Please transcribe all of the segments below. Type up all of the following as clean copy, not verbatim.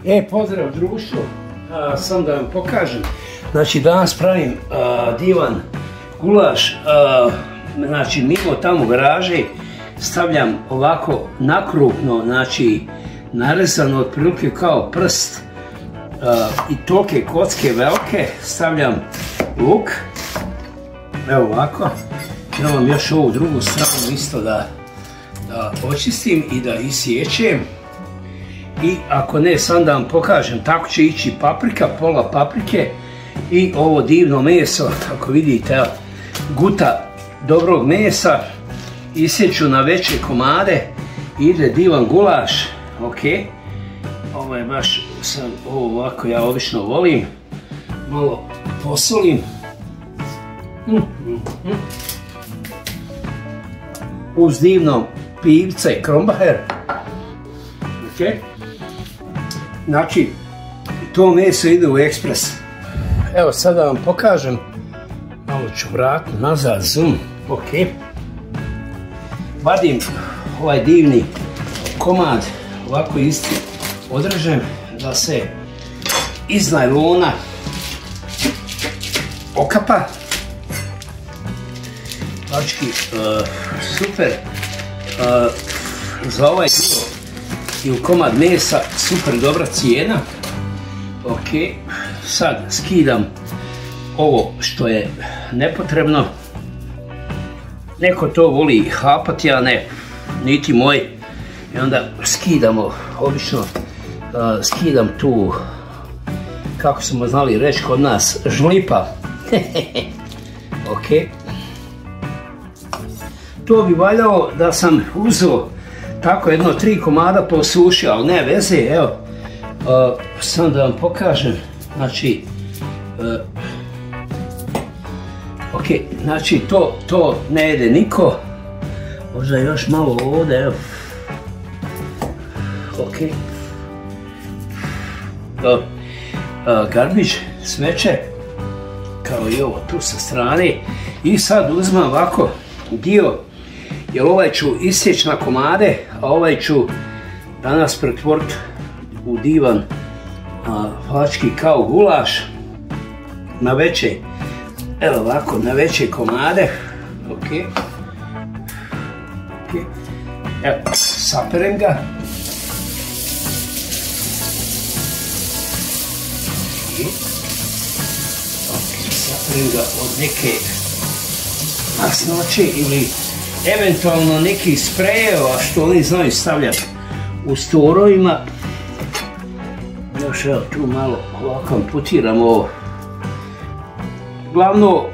Pozdrav društvo, sam da vam pokažem. Znači danas pravim divan gulaš, znači mimo tamo garaže stavljam ovako nakrupno, znači narezano otprilike kao prst i tolike kocke velike, stavljam luk, evo ovako, imam još ovu drugu stranu isto da očistim i da isječem. I ako ne, sam da vam pokažem, tako će ići paprika, pola paprike i ovo divno meso, ako vidite, guta dobrog mesa, isjeću na veće komade, ide divan gulaš, ok. Ovo je baš, ovo ovako ja obično volim, malo posolim. Uz divno pivca i krombacher, ok. Znači, to meso ide u ekspres. Evo sad da vam pokažem, malo ću vratiti nazad, zoom, ok. Vadim ovaj divni komad, ovako isti odrežem da se iz najlona okapa. Znači, super, za ovaj dio ili komad mesa super dobra cijena. Ok, sad skidam ovo što je nepotrebno. Neko to voli hapati, a ne, niti moj. I onda skidamo, obično skidam tu, kako smo znali reći kod nas, žlipa. Ok. To bi valjalo da sam uzeo tako jedno 3 komada posušio, ali ne veze, evo, sam da vam pokažem, znači, ok, znači to ne jede niko, možda još malo ovdje, evo, ok, garbić, smeće, kao i ovo tu sa strane, i sad uzmem ovako dio, jer ovaj ću isjeći na komade, a ovaj ću danas pretvoriti u divan hlački kao gulaš na veće, evo ovako, na veće komade, ok, evo, saperem ga, saperem ga od neke masnoće ili eventualno neki sprejeva što oni znaju stavljati u storovima. Još evo tu malo ovako amputiram ovo. Glavno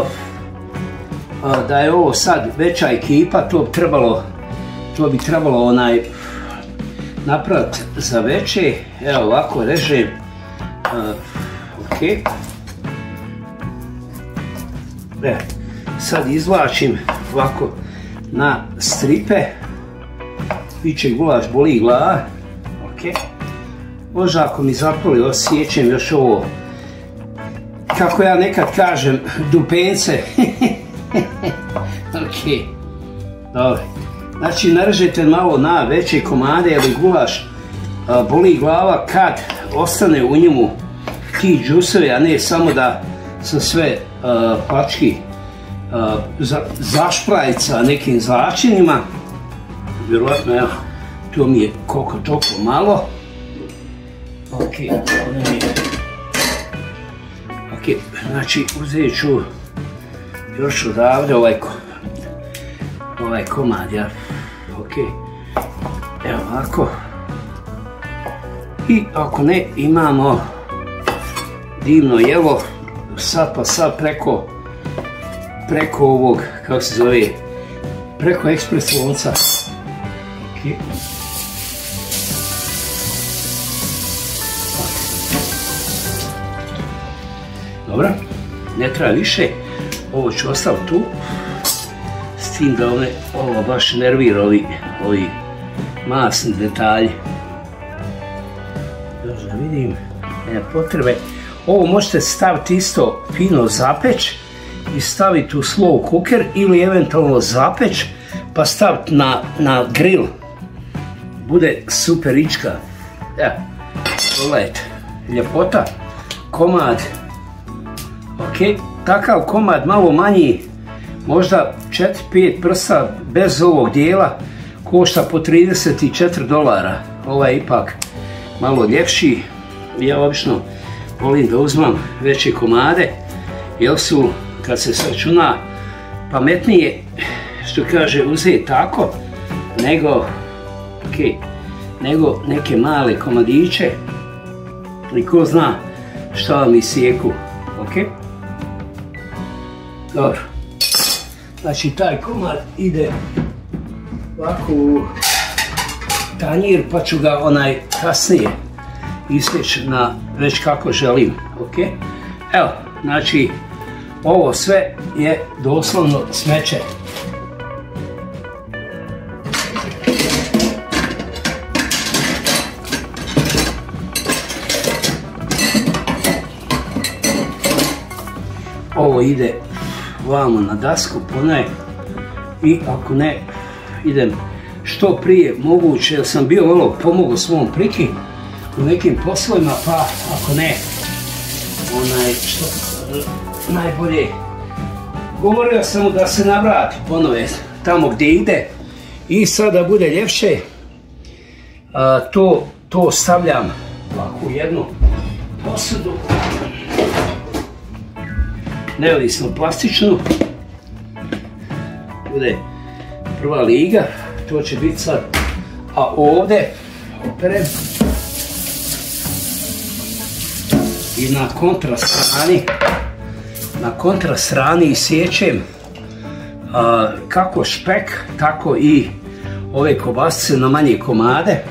da je ovo sad veća ekipa, to bi trebalo napraviti za veće. Evo ovako režem. Ok. Sad izvlačim ovako na stripe, biće gulaš, boli glava, ok. Možda ako mi zapali osjećam još ovo, kako ja nekad kažem, dupence. Ok, dobro. Znači narežete malo na veće komade, jer gulaš boli glava kad ostane u njemu ti džusevi, a ne samo da sam sve pački zašprajca nekim začinima. Vjerojatno, evo, to mi je koliko toliko malo. Ok, znači uzet ću još odavde ovaj komad, ja. Ok, evo ovako. I ako ne, imamo divno jelo, sad pa sad preko ovog, kako se zove, preko ekspres lonca. Ok. Dobro, ne treba više, ovo ću ostaviti tu, s tim da ovo baš nervira ovi masni detalji. Još da vidim, nema potrebe. Ovo možete staviti isto fino zapeć i staviti u slow cooker ili eventualno zapeć pa staviti na grill. Bude super ička. Pogledajte, ljepota, komad. Ok, takav komad malo manji, možda 4-5 prsa bez ovog dijela, košta po $34. Ovaj je ipak malo ljepši. Ja obično volim da uzmam veće komade, jer su, kad se sračuna, pametnije, što kaže, uzeti tako, nego neke male komadiće, i ko zna šta vam isijeku. Ok? Dobro. Znači taj komad ide ovako u tanjir, pa ću ga kasnije isjeći na već kako želim. Ok? Evo, znači ovo sve je doslovno smeće. Ovo ide vamo na dasku ponaj, i ako ne, idem što prije moguće, jer sam bio malo pomogao svom priki u nekim poslovima, pa ako ne, što najbolje, govorio sam mu da se navrati ponove tamo gdje ide, i sada bude ljepše, to stavljam ovako u jednu posudu, neovisno plastičnu, bude prva liga, to će biti sad, a ovdje operem i na kontrastrani isječem kako špek, tako i ove kobasice na manje komade,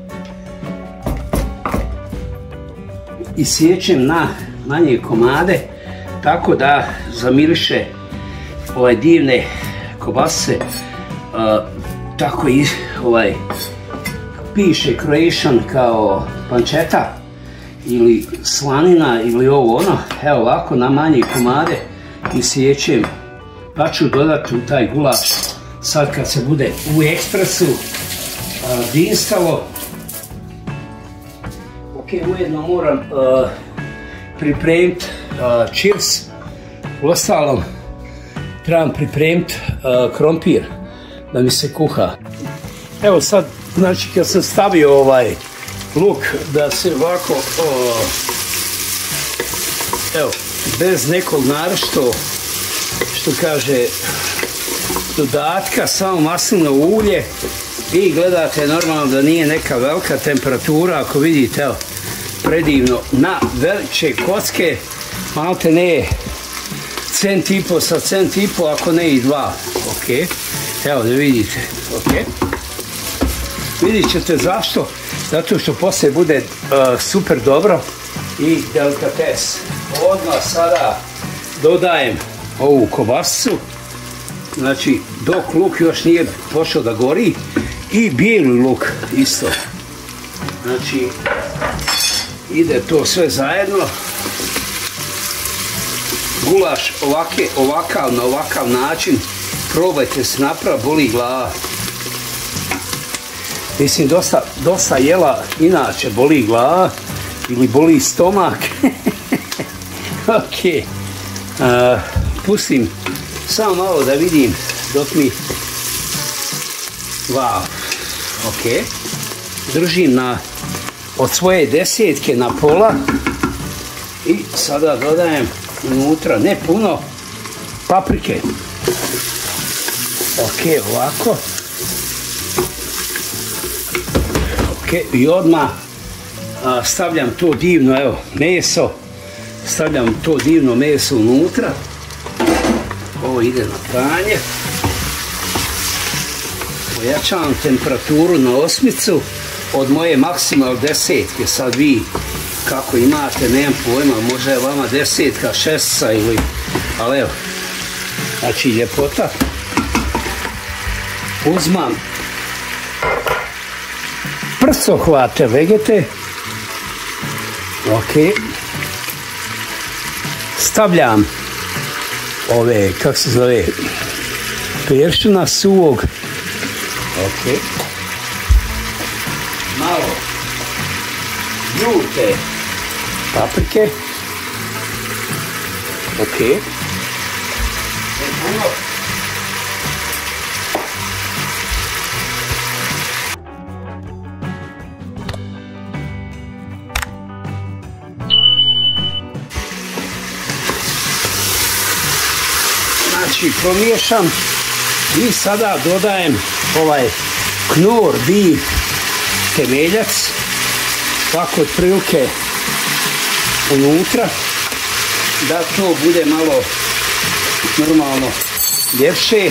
isječem na manje komade, tako da zamiriše ove divne kobasice, tako i piše Croatian kao panceta ili slanina ili ovo ono. Evo ovako na manje komade isječem, pa ću dodati u taj gulaš sad kad se bude u ekspresu dinstalo. Ok, ujedno moram pripremiti čips, u ostalom trebam pripremiti krompir da mi se kuha. Evo sad, znači kad sam stavio ovaj luk da se ovako, evo, bez nekog naročito, što kaže, dodatka, samo maslinovo ulje, i gledate normalno da nije neka velika temperatura, ako vidite, evo, predivno, na veće kocke, malte ne cent i po sa cent i po, ako ne i dva. Ok, evo da vidite. Ok, vidit ćete zašto, zato što poslije bude super dobro i delikates. Odmah sada dodajem ovu kobasicu, znači dok luk još nije počeo da gori, i bijeli luk isto. Znači ide to sve zajedno. Gulaš na ovakav način probajte se napraviti, boli glava. Mislim, dosta jela inače boli glava ili boli stomak. Ok, pustim samo malo da vidim dok mi, wow, ok, držim od svoje desetke na pola i sada dodajem unutra, ne puno, paprike. Ok, ovako. Ok, i odmah stavljam to divno, evo, meso. Stavljam to divno meso unutra. Ovo ide na pranje. Pojačavam temperaturu na 8 od moje maksimal desetke. Sad vi kako imate, nemam pojma, možda je vama desetka, šestica ili, ali evo, znači ljepota. Uzmam prsohvate vegete. Ok. Stavljam ove, kako se zove, peršuna suvog. Ok. Malo žute paprike. Ok. Znači, pomiješam i sada dodajem ovaj knor beef temeljac, tako otprilike unutra, da to bude malo normalno ljepše.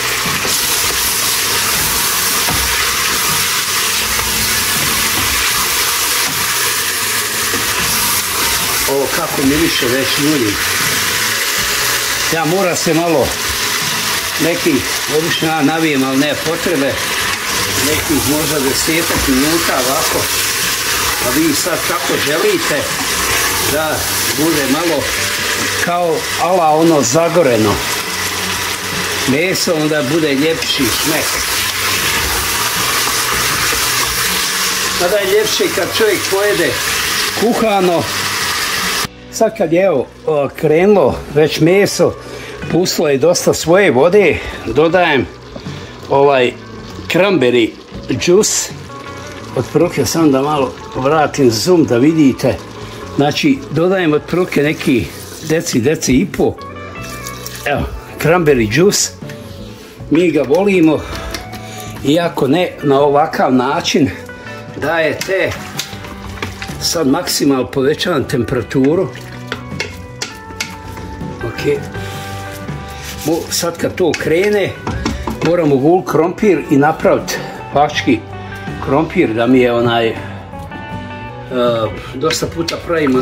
Ovo kako miriše već, ljudi. Ja mora se malo nekih, obično ja navijem, ali ne potrebe, nekih možda 10 minuta ovako, a vi sad kako želite da bude malo kao ala ono zagoreno meso, onda bude ljepši šmek. Sada je ljepše kad čovjek pojede kuhano. Sad kad je evo krenulo već meso, pustilo je dosta svoje vode, dodajem ovaj cranberry juice. Otprilike sam da malo vratim zoom da vidite. Znači dodajem otprilike neki deci i po. Evo, cranberry juice. Mi ga volimo, iako ne na ovakav način, dajete. Sad maksimalno povećavam temperaturu. Ok. Sad kad to krene, moramo gul krompir i napraviti faktički krompir da mi je onaj dosta puta pravimo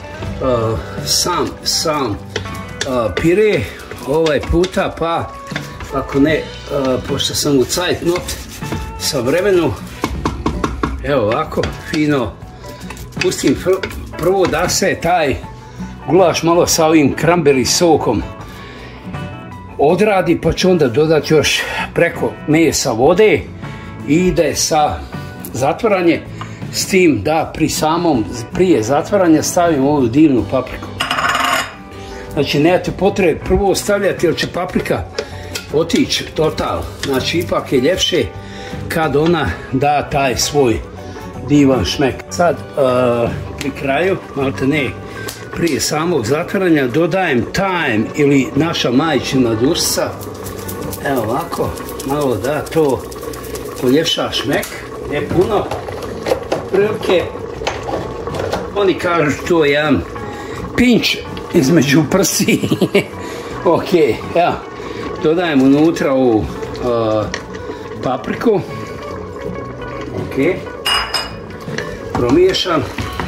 sam pire ovaj puta, pa ako ne, pošto sam u cajtnot sa vremenu, evo ovako fino pustim prvo da se taj gulaš malo sa ovim cranberry sokom odradi, pa ću onda dodati još preko mesa vode i ide sa zatvaranje, s tim da prije zatvaranja stavim ovu divnu papriku. Znači nemate potrebe prvo stavljati jer će paprika otići total, znači ipak je ljepše kad ona da taj svoj divan šmek. Sad pri kraju, malte ne, prije samog zatvaranja dodajem thyme ili naša majčina dursa. Evo ovako, malo da to poljepša šmek, ne puno. Prilike, oni kažu to je jedan pinč između prsi. Ok, evo, dodajem unutra ovu papriku. Ok. Promiješam,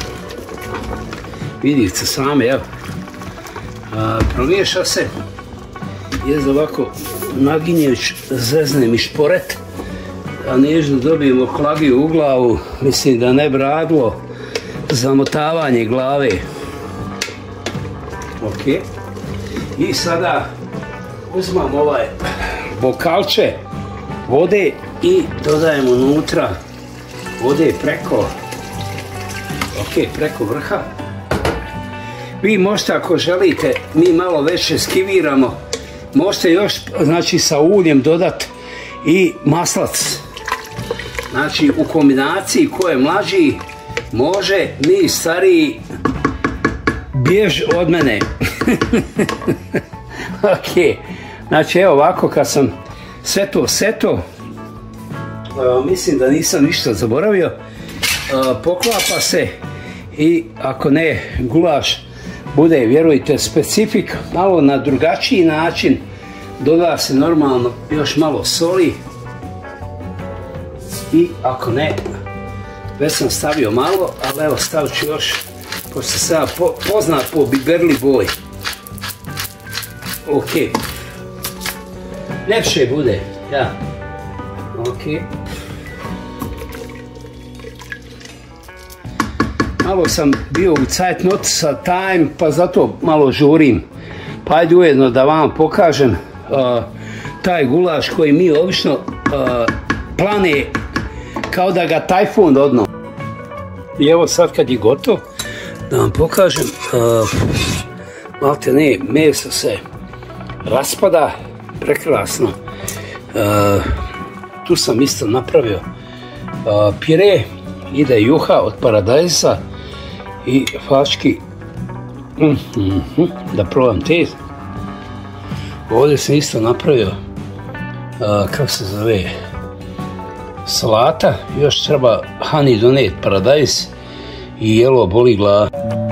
vidite same, evo, promiješa se, je ovako naginjeć zeznem i šporet, a nežno dobijemo klagiju u glavu, mislim da ne bi radilo zamotavanje glave. Ok, i sada uzmem ovaj bokalče vode i dodajem unutra vode preko vrha. Vi možete, ako želite, mi malo više skiviramo, možete još, znači, sa uljem dodati i maslac. Znači u kombinaciji ko je mlađi može, mi stariji bjež od mene. Ok, znači evo ovako kad sam sve to seto, mislim da nisam ništa zaboravio, poklapa se i ako ne, gulaš bude, vjerujte, specifik, malo na drugačiji način, doda se normalno još malo soli i ako ne, već sam stavio malo, ali evo stavit ću još, pošto sam ja poznat po biberli boj. Ok, ljepše bude, ja. Ok. Malo sam bio u cajtnot sa time, pa zato malo žurim. Pa ajde ujedno da vam pokažem taj gulaš koji mi obično plane kao da ga tajfun odno. I evo sad kad je gotov, da vam pokažem, malte ne, meso se raspada, prekrasno. Tu sam isto napravio pire, ide juha od paradajza i fački, da probam te. Ovdje sam isto napravio, kako se zove, salata, još treba hani donijeti paradajz i jelo boli glava.